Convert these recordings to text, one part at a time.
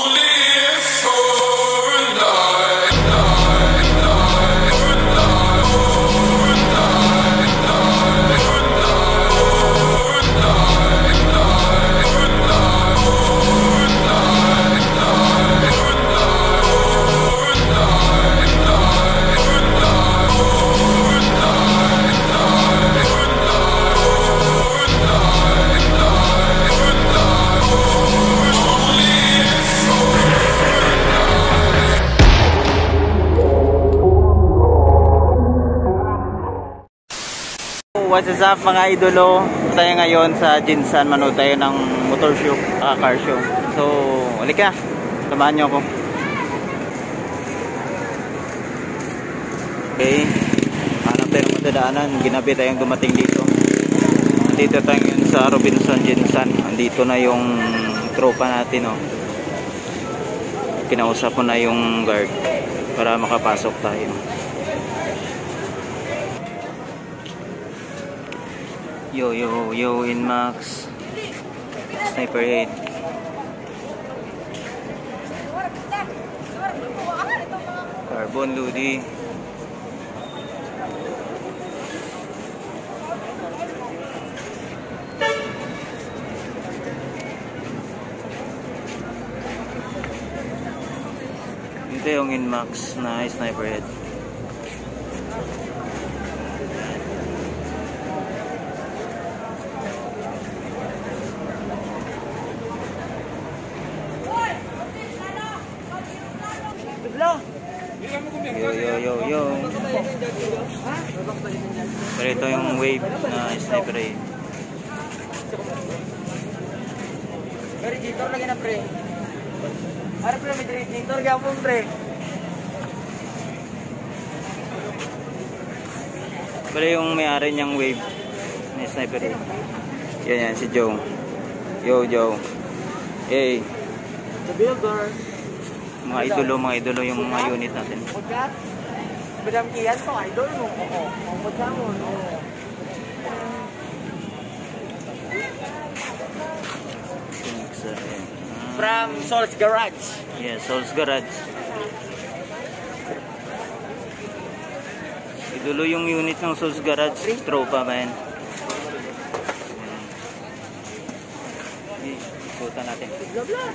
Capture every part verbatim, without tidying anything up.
What's up mga idolo? Tayo ngayon sa Jinsan, manood tayo ng motor show, uh, car show. So, halika, samahan nyo ako. Okay, hanap tayo ng madadaanan. Ginabi tayong dumating dito. Dito tayo ngayon sa Robinson Jinsan. Andito na yung tropa natin, oh. Kinausap ko na yung guard para makapasok tayo. Yo yo yo Inmax Sniper Head. Carbon Ludi. Ito yung Inmax na Sniper Head. Yo yo yo yo. Pero ito yung wave na Sniper Head. Pero dito lagi na pre. Ara pre may dito gyapon pre. Pero yung may-ari niyang wave na Sniper Head. Yan yan si Joe. Yo Joe. Hey. The builder. Mga idolo, mga idolo yung mga unit natin. Madam Kian to idol mo. Oo. Magka mo. Oo. From Sol's Garage. Yeah, Sol's Garage. Idolo yung unit ng Sol's Garage. Tropa man. Ikutan natin. Blah blah.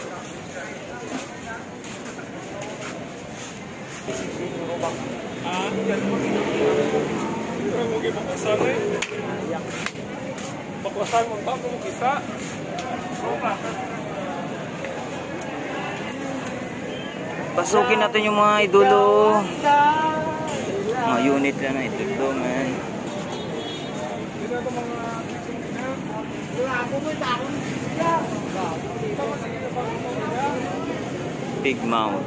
Ah, yan mo. Pero mo gyud baklasan eh. Baklasan mo ta mo kita. Ropa. Pasukin natin yung mga idolo. Mga unit lang na idolo, man. Big mouth.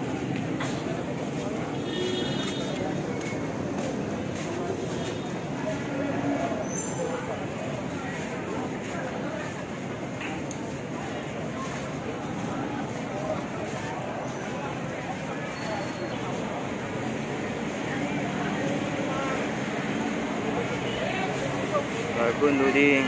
Carbon loading.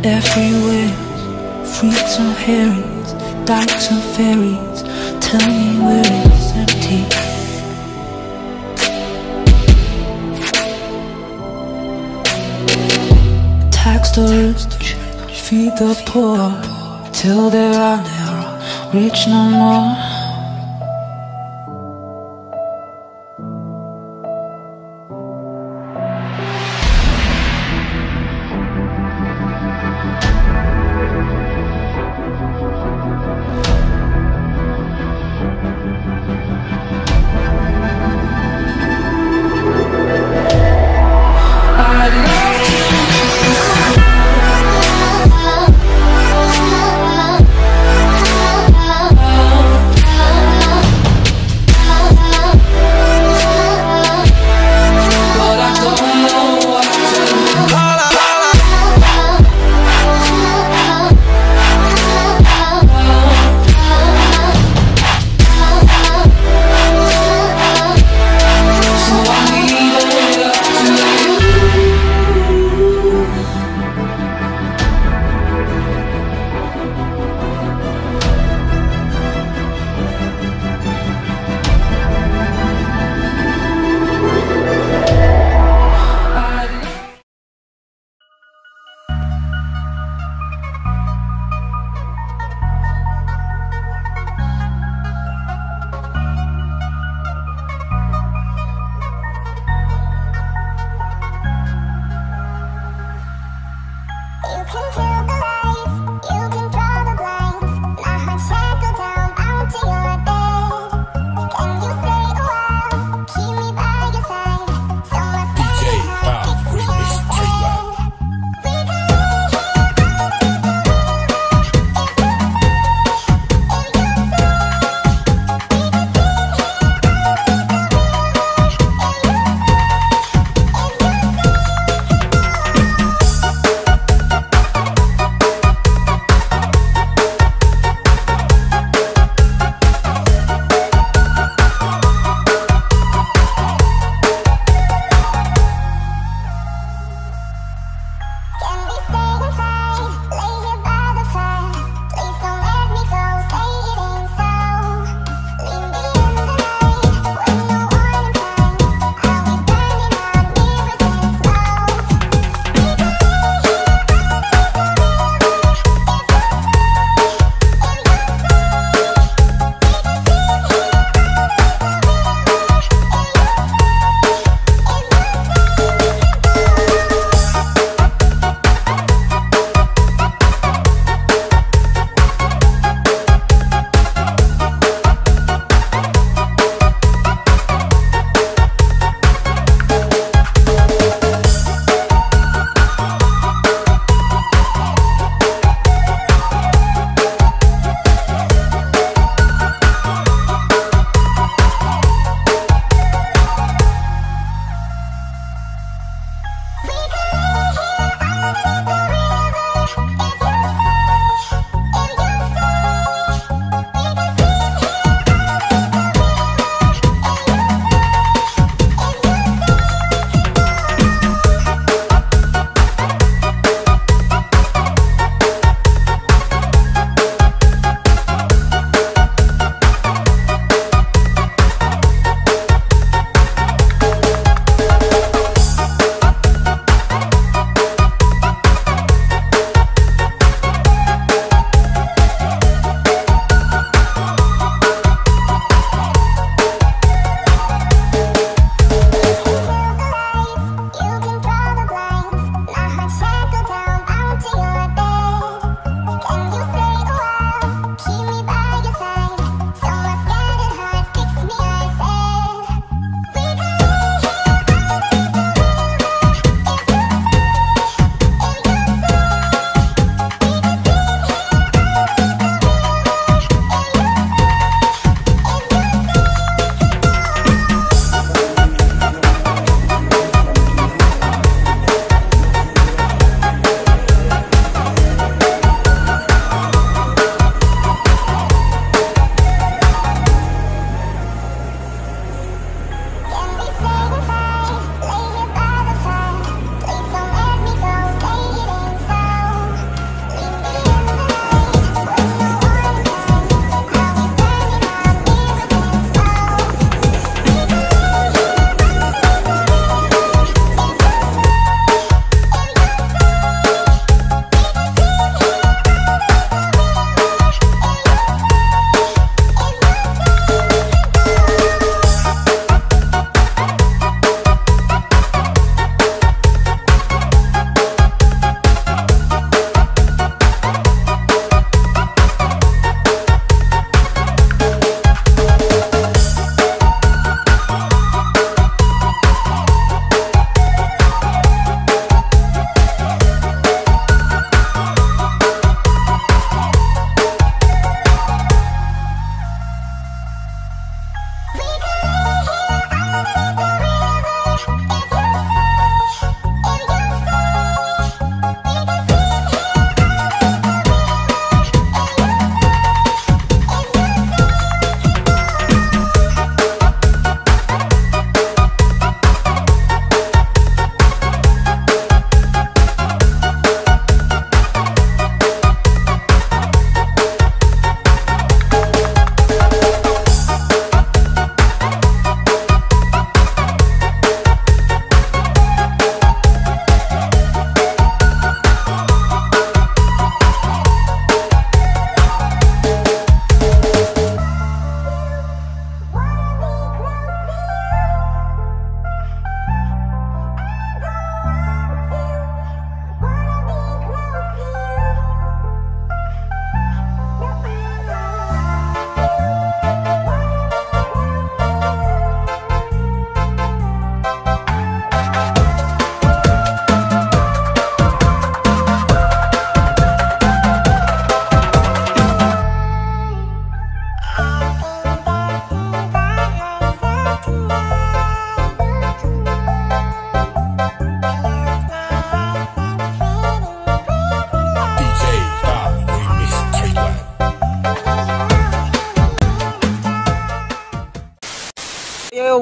everywhere. Freaks and herrings, dykes and fairies. Tell me where it's empty. Tax the rich, feed the poor, till they are never rich no more.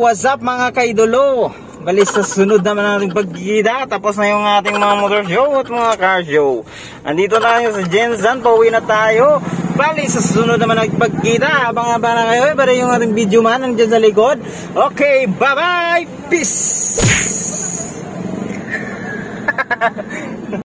what's up mga kaidolo? Bali sa sunod naman nating pagkikita. Tapos na yung ating mga motor show at mga car show. Andito na tayo sa Jensen, pauwi na tayo. Bali sa sunod naman nating pagkikita. Abang-abang na kayo, bali yung ating video man nandiyan sa likod. Okay, bye bye, peace.